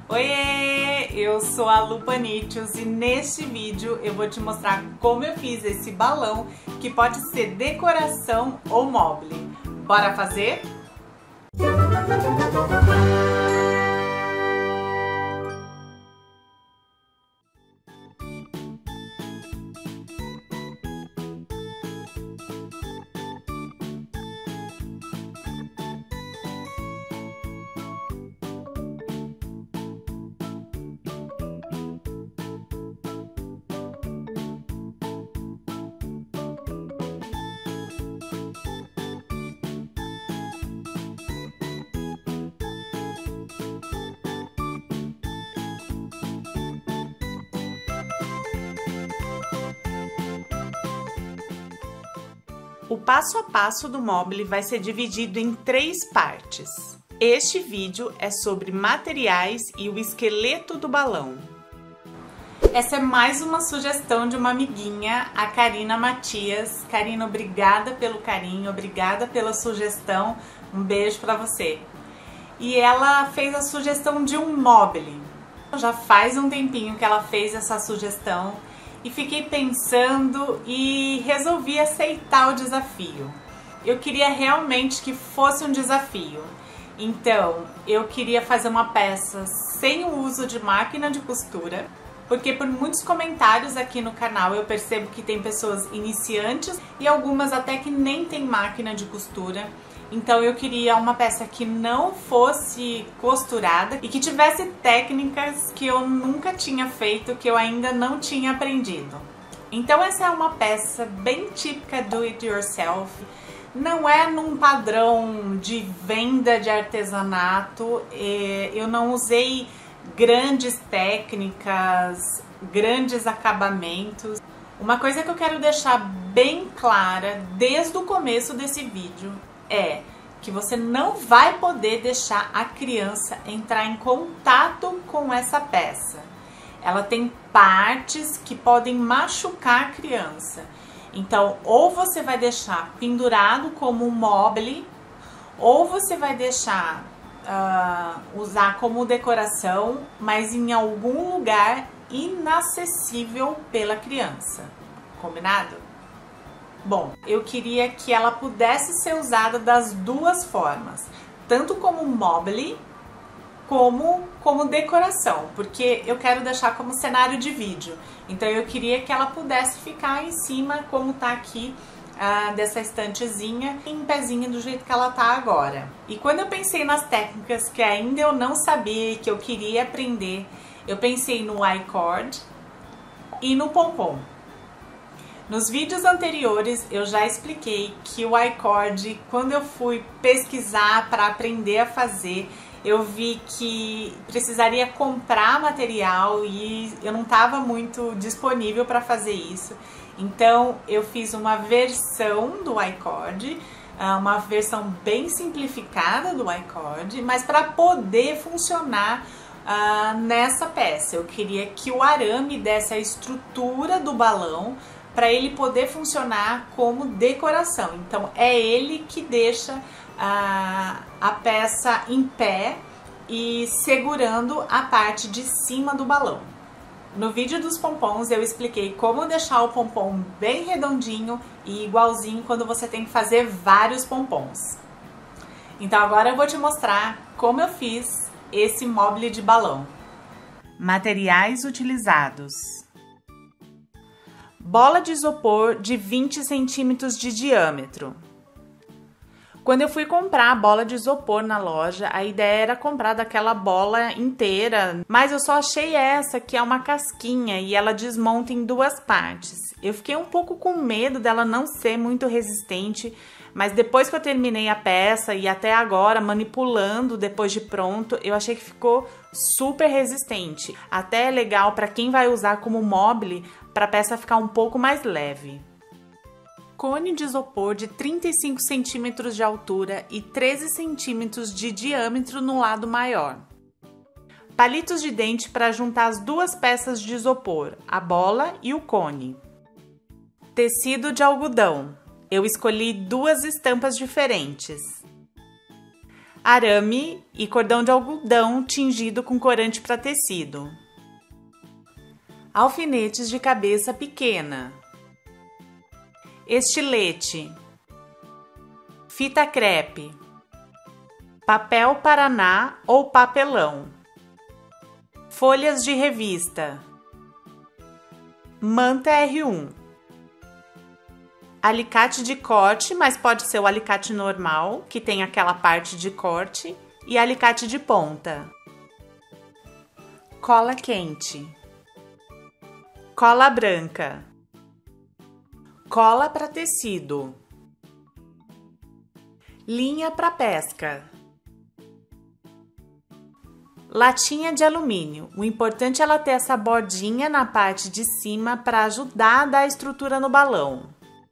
Oiê! Eu sou a Lu Panitius e neste vídeo eu vou te mostrar como eu fiz esse balão que pode ser decoração ou mobile. Bora fazer? O passo a passo do mobile vai ser dividido em 3 partes. Este vídeo é sobre materiais e o esqueleto do balão. Essa é mais uma sugestão de uma amiguinha, a Karina Matias. Karina, obrigada pelo carinho, obrigada pela sugestão. Um beijo pra você. E ela fez a sugestão de um mobile. Já faz um tempinho que ela fez essa sugestão. E fiquei pensando e resolvi aceitar o desafio. Eu queria realmente que fosse um desafio. Então, eu queria fazer uma peça sem o uso de máquina de costura, porque por muitos comentários aqui no canal eu percebo que tem pessoas iniciantes e algumas até que nem tem máquina de costura. Então eu queria uma peça que não fosse costurada e que tivesse técnicas que eu nunca tinha feito, que eu ainda não tinha aprendido. Então essa é uma peça bem típica do it yourself. Não é num padrão de venda de artesanato, eu não usei grandes técnicas, grandes acabamentos. Uma coisa que eu quero deixar bem clara desde o começo desse vídeo é que você não vai poder deixar a criança entrar em contato com essa peça. Ela tem partes que podem machucar a criança. Então, ou você vai deixar pendurado como um mobile, ou você vai deixar usar como decoração, mas em algum lugar inacessível pela criança. Combinado? Bom, eu queria que ela pudesse ser usada das duas formas, tanto como mobile como decoração, porque eu quero deixar como cenário de vídeo. Então eu queria que ela pudesse ficar em cima, como tá aqui, dessa estantezinha, em pezinho do jeito que ela tá agora. E quando eu pensei nas técnicas que ainda eu não sabia e que eu queria aprender, eu pensei no I-cord e no pompom. Nos vídeos anteriores eu já expliquei que o I-cord, quando eu fui pesquisar para aprender a fazer, eu vi que precisaria comprar material e eu não estava muito disponível para fazer isso. Então eu fiz uma versão do I-cord, uma versão bem simplificada do I-cord, mas para poder funcionar nessa peça. Eu queria que o arame desse a estrutura do balão para ele poder funcionar como decoração. Então é ele que deixa a peça em pé e segurando a parte de cima do balão. No vídeo dos pompons eu expliquei como deixar o pompom bem redondinho e igualzinho quando você tem que fazer vários pompons. Então agora eu vou te mostrar como eu fiz esse mobile de balão. Materiais utilizados: bola de isopor de 20 centímetros de diâmetro. Quando eu fui comprar a bola de isopor na loja, a ideia era comprar daquela bola inteira, mas eu só achei essa, que é uma casquinha, e ela desmonta em 2 partes. Eu fiquei um pouco com medo dela não ser muito resistente, mas depois que eu terminei a peça e até agora manipulando depois de pronto, eu achei que ficou super resistente. Até é legal para quem vai usar como mobile, para a peça ficar um pouco mais leve. Cone de isopor de 35 centímetros de altura e 13 centímetros de diâmetro no lado maior. Palitos de dente para juntar as 2 peças de isopor, a bola e o cone. Tecido de algodão. Eu escolhi 2 estampas diferentes. arame e cordão de algodão tingido com corante para tecido, alfinetes de cabeça pequena, estilete, fita crepe, papel paraná ou papelão, folhas de revista, manta R1, alicate de corte, mas pode ser o alicate normal, que tem aquela parte de corte, e alicate de ponta, cola quente, cola branca, cola para tecido, linha para pesca, latinha de alumínio. O importante é ela ter essa bordinha na parte de cima para ajudar a dar estrutura no balão.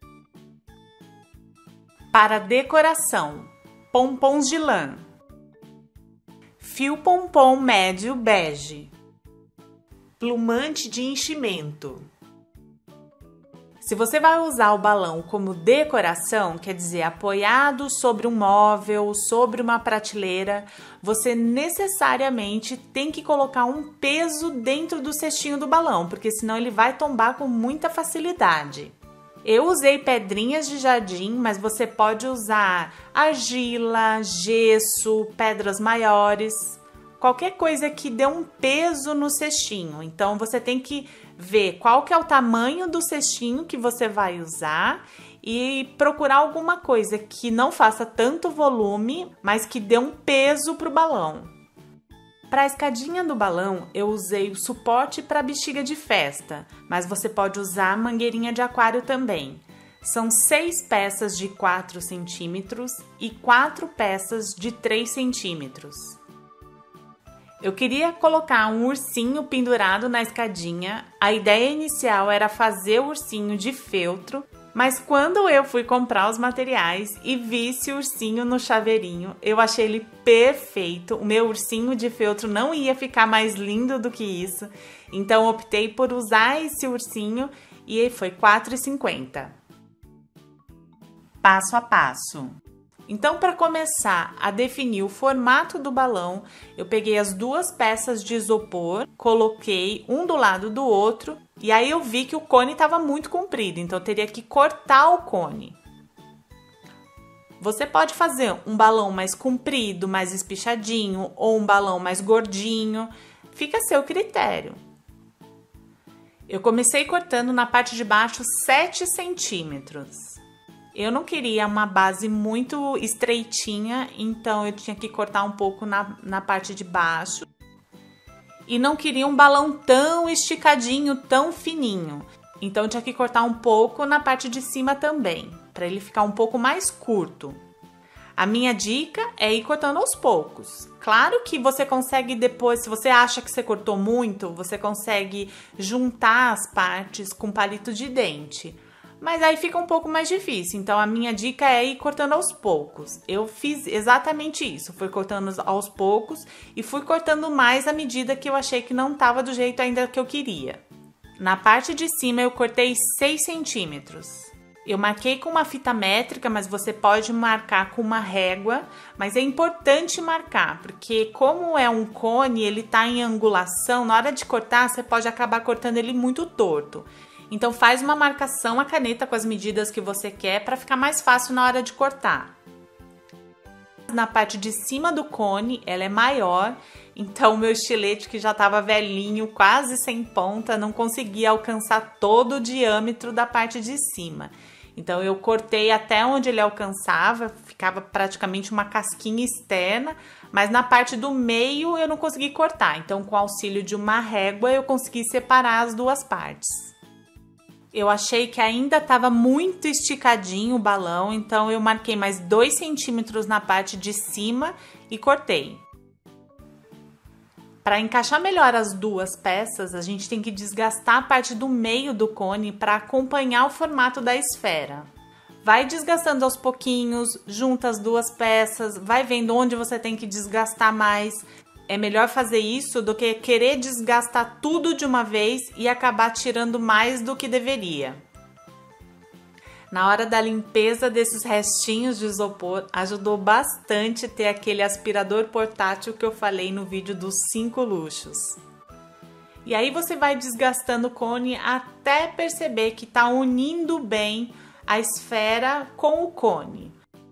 Para decoração, pompons de lã, fio pompom médio bege, plumante de enchimento. Se você vai usar o balão como decoração, quer dizer, apoiado sobre um móvel, sobre uma prateleira, você necessariamente tem que colocar um peso dentro do cestinho do balão, porque senão ele vai tombar com muita facilidade. Eu usei pedrinhas de jardim, mas você pode usar argila, gesso, pedras maiores, qualquer coisa que dê um peso no cestinho. Então você tem que ver qual que é o tamanho do cestinho que você vai usar e procurar alguma coisa que não faça tanto volume, mas que dê um peso para o balão. Para a escadinha do balão, eu usei o suporte para bexiga de festa, mas você pode usar a mangueirinha de aquário também. São 6 peças de 4 centímetros e 4 peças de 3 centímetros. Eu queria colocar um ursinho pendurado na escadinha. A ideia inicial era fazer o ursinho de feltro, mas quando eu fui comprar os materiais e vi esse ursinho no chaveirinho, eu achei ele perfeito. O meu ursinho de feltro não ia ficar mais lindo do que isso, então optei por usar esse ursinho e foi R$ 4,50. Passo a passo. Então, para começar a definir o formato do balão, eu peguei as 2 peças de isopor, coloquei um do lado do outro e aí eu vi que o cone estava muito comprido, então eu teria que cortar o cone. Você pode fazer um balão mais comprido, mais espichadinho ou um balão mais gordinho, fica a seu critério. Eu comecei cortando na parte de baixo 7 centímetros. Eu não queria uma base muito estreitinha, então eu tinha que cortar um pouco na parte de baixo. E não queria um balão tão esticadinho, tão fininho. Então eu tinha que cortar um pouco na parte de cima também, para ele ficar um pouco mais curto. A minha dica é ir cortando aos poucos. Claro que você consegue depois, se você acha que você cortou muito, você consegue juntar as partes com palito de dente. Mas aí fica um pouco mais difícil, então a minha dica é ir cortando aos poucos. Eu fiz exatamente isso, fui cortando aos poucos e fui cortando mais à medida que eu achei que não estava do jeito ainda que eu queria. Na parte de cima eu cortei 6 centímetros. Eu marquei com uma fita métrica, mas você pode marcar com uma régua, mas é importante marcar, porque como é um cone, ele tá em angulação, na hora de cortar você pode acabar cortando ele muito torto. Então faz uma marcação à caneta com as medidas que você quer para ficar mais fácil na hora de cortar. Na parte de cima do cone, ela é maior, então o meu estilete que já estava velhinho, quase sem ponta, não conseguia alcançar todo o diâmetro da parte de cima. Então eu cortei até onde ele alcançava, ficava praticamente uma casquinha externa, mas na parte do meio eu não consegui cortar. Então com o auxílio de uma régua eu consegui separar as 2 partes. Eu achei que ainda estava muito esticadinho o balão, então eu marquei mais 2 centímetros na parte de cima e cortei. Para encaixar melhor as 2 peças, a gente tem que desgastar a parte do meio do cone para acompanhar o formato da esfera. Vai desgastando aos pouquinhos, junta as 2 peças, vai vendo onde você tem que desgastar mais. É melhor fazer isso do que querer desgastar tudo de uma vez e acabar tirando mais do que deveria. Na hora da limpeza desses restinhos de isopor, ajudou bastante ter aquele aspirador portátil que eu falei no vídeo dos 5 luxos. E aí você vai desgastando o cone até perceber que tá unindo bem a esfera com o cone.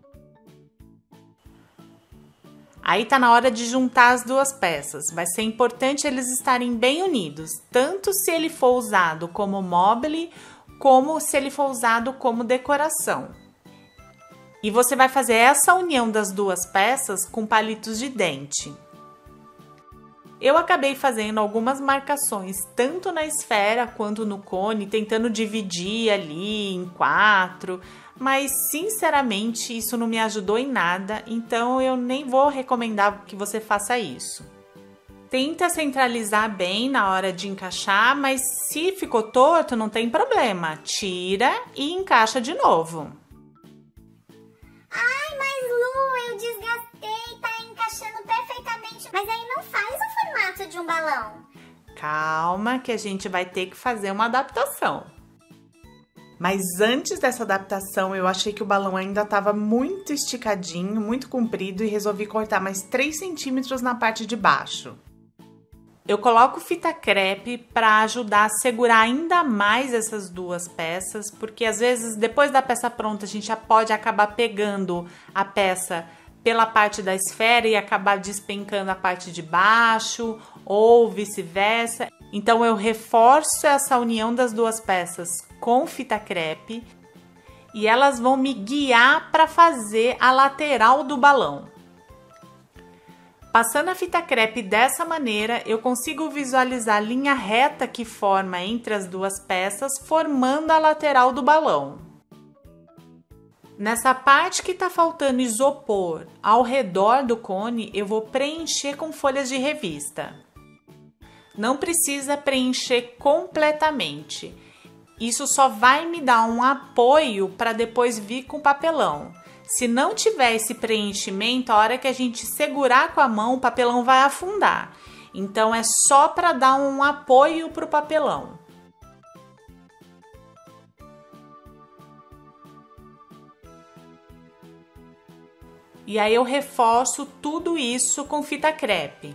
Aí tá na hora de juntar as duas peças. Vai ser importante eles estarem bem unidos, tanto se ele for usado como mobile, como se ele for usado como decoração. E você vai fazer essa união das duas peças com palitos de dente. Eu acabei fazendo algumas marcações, tanto na esfera quanto no cone, tentando dividir ali em 4, mas sinceramente isso não me ajudou em nada, então eu nem vou recomendar que você faça isso. Tenta centralizar bem na hora de encaixar, mas se ficou torto, não tem problema. Tira e encaixa de novo. Ai, mas Lu, eu desgastei, tá encaixando perfeitamente. Mas aí não faz o formato de um balão. Calma que a gente vai ter que fazer uma adaptação. Mas antes dessa adaptação, eu achei que o balão ainda estava muito esticadinho, muito comprido e resolvi cortar mais 3 centímetros na parte de baixo. Eu coloco fita crepe para ajudar a segurar ainda mais essas duas peças, porque às vezes depois da peça pronta a gente já pode acabar pegando a peça pela parte da esfera e acabar despencando a parte de baixo ou vice-versa. Então eu reforço essa união das duas peças com fita crepe e elas vão me guiar para fazer a lateral do balão. Passando a fita crepe dessa maneira, eu consigo visualizar a linha reta que forma entre as duas peças, formando a lateral do balão. Nessa parte que está faltando isopor ao redor do cone, eu vou preencher com folhas de revista. Não precisa preencher completamente. Isso só vai me dar um apoio para depois vir com papelão. Se não tiver esse preenchimento, a hora que a gente segurar com a mão, o papelão vai afundar. Então é só para dar um apoio para o papelão. E aí eu reforço tudo isso com fita crepe.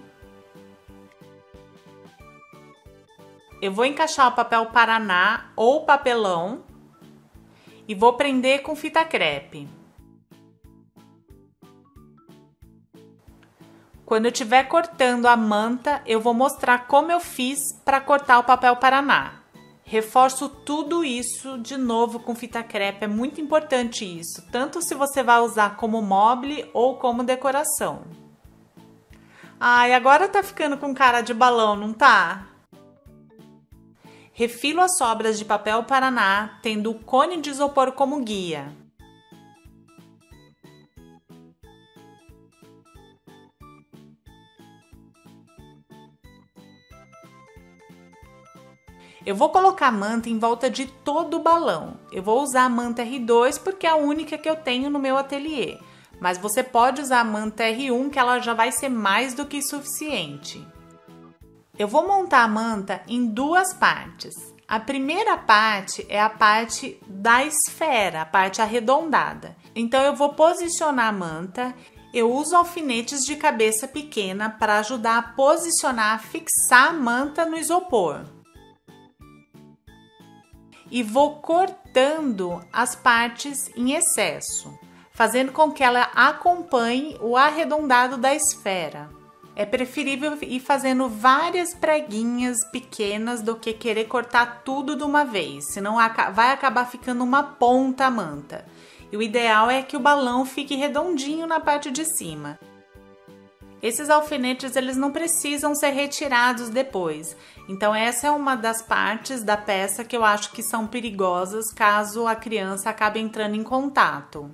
Eu vou encaixar o papel Paraná ou papelão e vou prender com fita crepe. Quando eu estiver cortando a manta, eu vou mostrar como eu fiz para cortar o papel Paraná. Reforço tudo isso de novo com fita crepe, é muito importante isso, tanto se você vai usar como mobile ou como decoração. Ai, agora tá ficando com cara de balão, não tá? Refilo as sobras de papel Paraná, tendo o cone de isopor como guia. Eu vou colocar a manta em volta de todo o balão. Eu vou usar a manta R2 porque é a única que eu tenho no meu ateliê. Mas você pode usar a manta R1 que ela já vai ser mais do que suficiente. Eu vou montar a manta em 2 partes. A primeira parte é a parte da esfera, a parte arredondada. Então eu vou posicionar a manta. Eu uso alfinetes de cabeça pequena para ajudar a posicionar, a fixar a manta no isopor. E vou cortando as partes em excesso, fazendo com que ela acompanhe o arredondado da esfera. É preferível ir fazendo várias preguinhas pequenas do que querer cortar tudo de uma vez, senão vai acabar ficando uma ponta a manta. E o ideal é que o balão fique redondinho na parte de cima. Esses alfinetes eles não precisam ser retirados depois, então essa é uma das partes da peça que eu acho que são perigosas caso a criança acabe entrando em contato.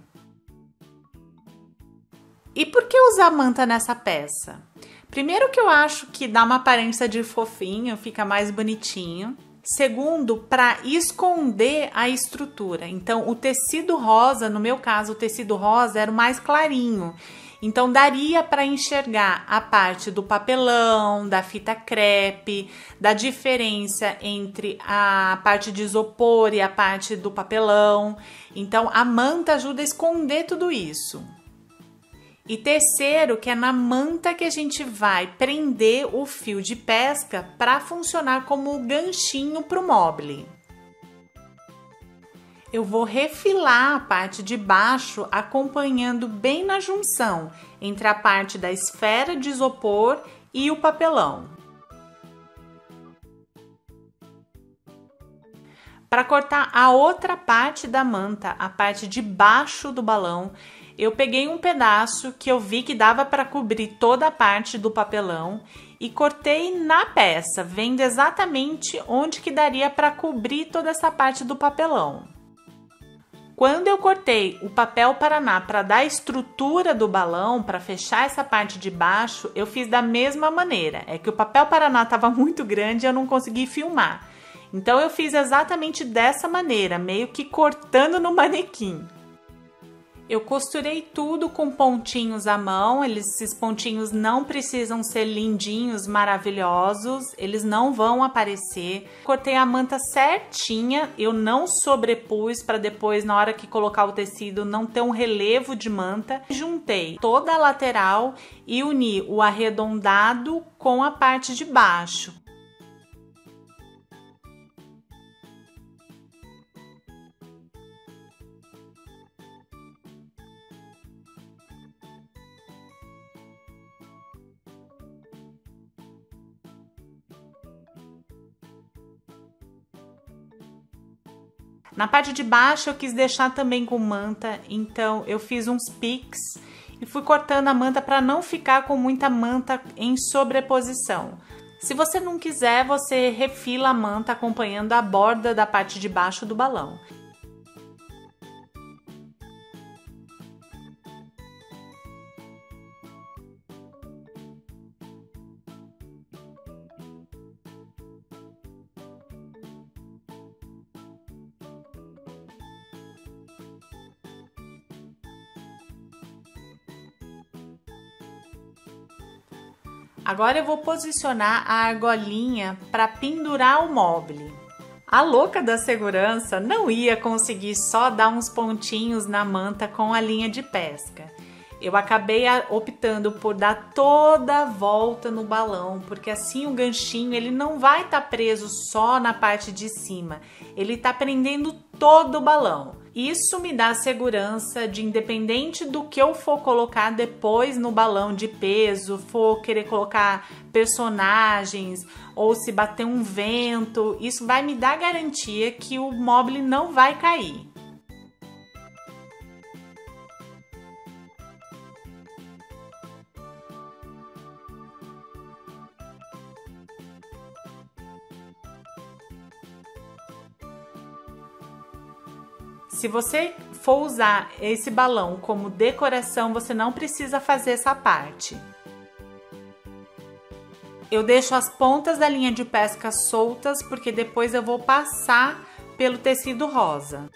E por que usar manta nessa peça? Primeiro que eu acho que dá uma aparência de fofinho, fica mais bonitinho. Segundo, para esconder a estrutura. Então o tecido rosa, no meu caso o tecido rosa era o mais clarinho. Então daria para enxergar a parte do papelão, da fita crepe, da diferença entre a parte de isopor e a parte do papelão. Então a manta ajuda a esconder tudo isso. E terceiro, que é na manta que a gente vai prender o fio de pesca para funcionar como ganchinho para o mobile. Eu vou refilar a parte de baixo acompanhando bem na junção entre a parte da esfera de isopor e o papelão. Para cortar a outra parte da manta, a parte de baixo do balão, eu peguei um pedaço que eu vi que dava para cobrir toda a parte do papelão e cortei na peça, vendo exatamente onde que daria para cobrir toda essa parte do papelão. Quando eu cortei o papel Paraná para dar a estrutura do balão, para fechar essa parte de baixo, eu fiz da mesma maneira. É que o papel Paraná estava muito grande e eu não consegui filmar. Então eu fiz exatamente dessa maneira, meio que cortando no manequim. Eu costurei tudo com pontinhos à mão, esses pontinhos não precisam ser lindinhos, maravilhosos, eles não vão aparecer. Cortei a manta certinha, eu não sobrepus para depois, na hora que colocar o tecido, não ter um relevo de manta. Juntei toda a lateral e uni o arredondado com a parte de baixo. Na parte de baixo eu quis deixar também com manta, então eu fiz uns piques e fui cortando a manta para não ficar com muita manta em sobreposição. Se você não quiser, você refila a manta acompanhando a borda da parte de baixo do balão. Agora eu vou posicionar a argolinha para pendurar o mobile. A louca da segurança não ia conseguir só dar uns pontinhos na manta com a linha de pesca. Eu acabei optando por dar toda a volta no balão, porque assim o ganchinho ele não vai estar preso só na parte de cima, ele está prendendo todo o balão. Isso me dá segurança de, independente do que eu for colocar depois no balão de peso, for querer colocar personagens ou se bater um vento, isso vai me dar garantia que o mobile não vai cair. Se você for usar esse balão como decoração, você não precisa fazer essa parte. Eu deixo as pontas da linha de pesca soltas, porque depois eu vou passar pelo tecido rosa.